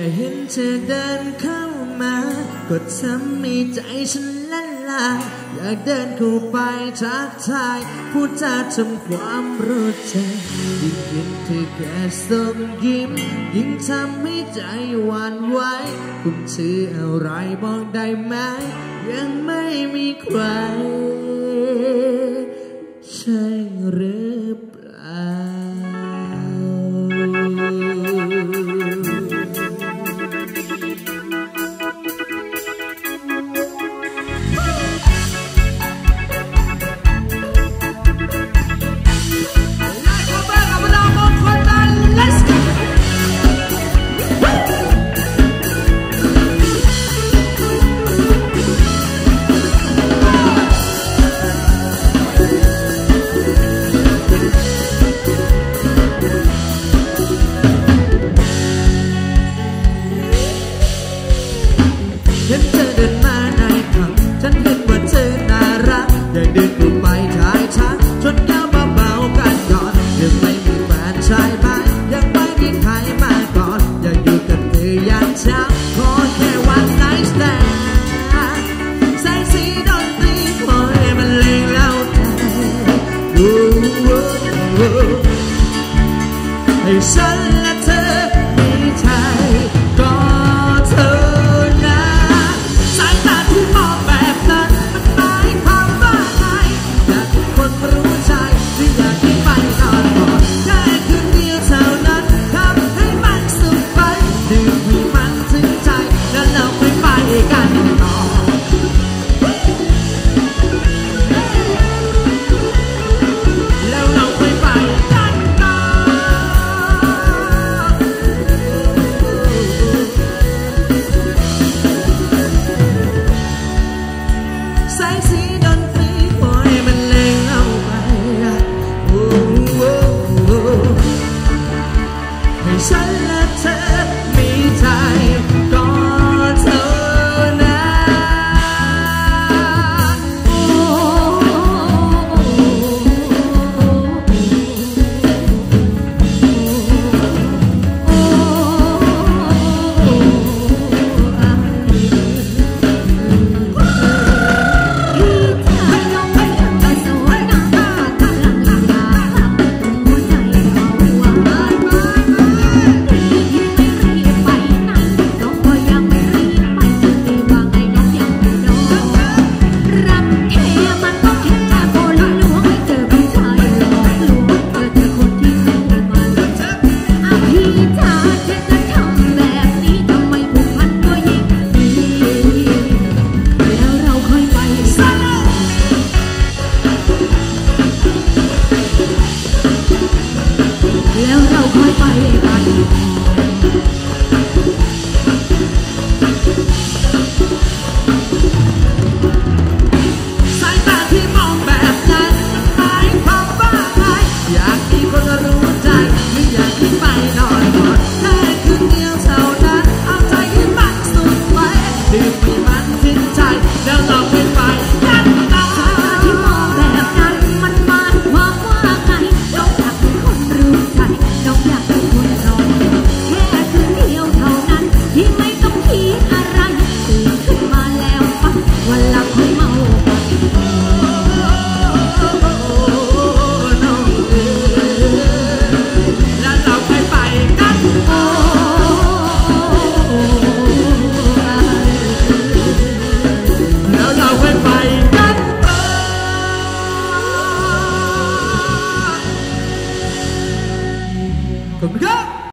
เห็นเธอเดินเข้ามาก็ทำให้ใจฉันละลายอยากเดินเข้าไปทักทายพูดจาทำความรู้ใจยิ่งเห็นเธอแค่ส่งยิ้มยิ่งทำให้ใจหวั่นไหวคุณชื่ออะไรบอกได้ไหมยังไม่มีใครใช่หรือเปล่าเห็นเธอเดินมาในผับฉันเห็นว่าเธอน่ารักอยากเดินดูไปถ่ายชักชนแก้วเบาๆกันก่อนยังไม่มีแฟนชายไหมยังไม่มีใครมาก่อนอยากอยู่กับเธออย่างเช้าขอแค่วันไนท์สแตนด์ใส่สีดนตรีขอให้มันเล่นเล่าใจให้ฉันและเธอมีใจก็เธอฉันและเธอมีใจก็เธอนะแล้วเราค่อยไปกัน